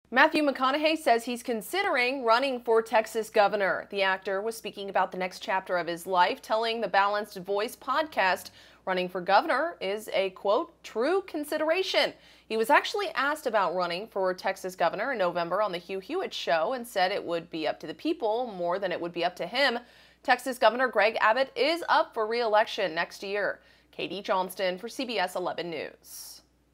Matthew McConaughey says he's considering running for Texas governor. The actor was speaking about the next chapter of his life, telling the Balanced Voice podcast running for governor is a, quote, true consideration. He was actually asked about running for Texas governor in November on the Hugh Hewitt show and said it would be up to the people more than it would be up to him. Texas Governor Greg Abbott is up for re-election next year. Katie Johnston for CBS 11 News.